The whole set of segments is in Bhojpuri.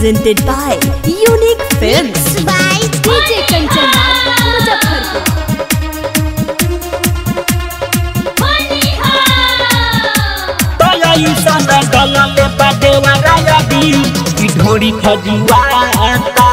presented by Unique Films by DJ Kanchan Muzaffarpur। ढोरी खजुआता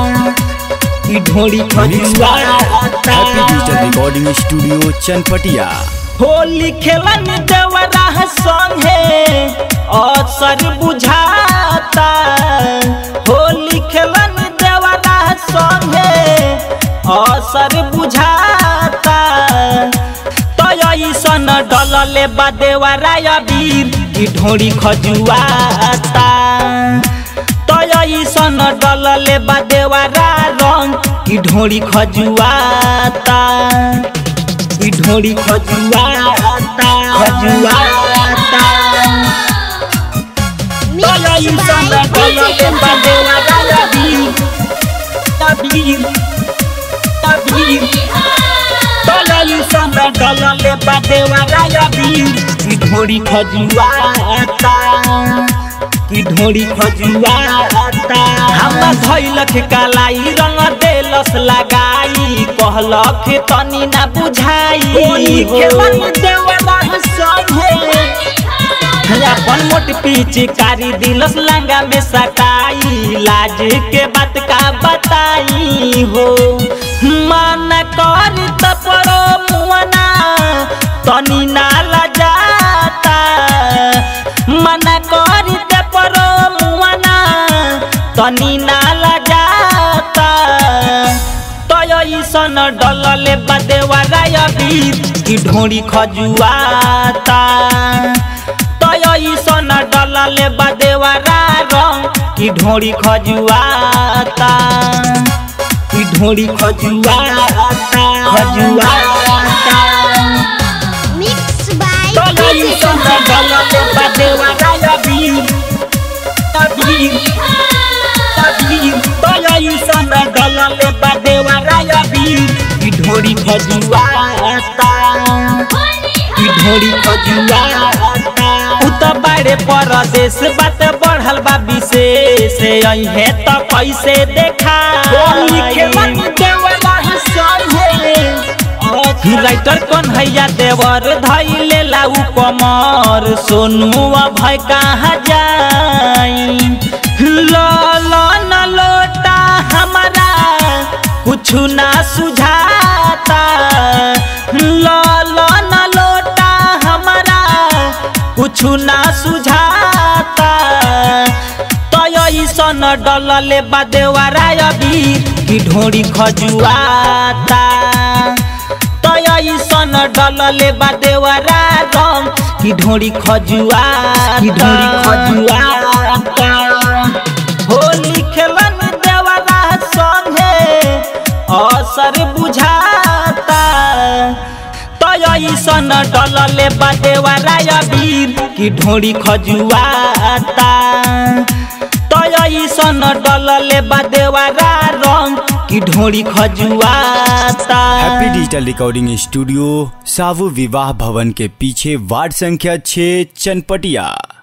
happy digital recording studio Chanpatia. Holi खेलन देवरा संगे असर बुझाता। होली खेलन देवरा संगे असर बुझाता। तो ऐसन डलले बा देवरा अबीर की ढोरी खजुआता। तो ऐसन डलले बा देवरा रंग की ढोरी खजुआता। की ढोरी खजुआता खजुआता। तो ऐसन डलले बा देवरा अबीर अबीर अबीर। तो ऐसन डलले बा देवरा अबीर की ढोरी खजुआता। की ढोरी खजुआता। हम धैलख कलाई रंग देलस लगाई। कहलख तनी ना बुझाई। खेलन देवरा संगे अपन मोट पिचकारी दिलस लंगा में सटाई। लाज के बात का बताई हो। मन कर तपरो मुआना तनी ना लजाता। मन कर तपरो मुआना तनी ना लजाता। तो ऐसन डलले बा देवरा अबीर की ढोरी खजुआता। तो ऐसन डलले बा देवरा रंग की ढोरी खजुआता। की ढोरी खजुआता खजुआता। Mixed by तो DJ ऐसन डलले बा देवरा अबीर अबीर अबीर। तो ऐसन डलले बा देवरा अबीर की ढोरी खजुआता। की ढोरी खजुआता। उत बाड़े परदेश बात बढ़ल बा विशेष। अइहे त कैसे देखा। होली खेलन देवरा संगे राइटर कन्हैया देवर धैले लाऊ कमर। सोनू भय कहाँ जाई। ललन लोटा हमारा कुछ ना सुझाता। ललन लोटा हमारा कुछ ना सुझाता। तो ऐसन डलले बा देवरा अबीर की ढोरी खजुआता। तो ऐसन डलले बा देवरा रंग की ढोरी खजुआता। की ढोरी खजुआता। होली खेलन देवरा संगे असर बुझाता। तो ऐसन डलले बा देवरा अबीर की ढोरी खजुआता। तो ऐसन डलले बा देवरा रंग की ढोरी खजुआता। हैप्पी डिजिटल रिकॉर्डिंग स्टूडियो सावु विवाह भवन के पीछे वार्ड संख्या 6 चनपटिया।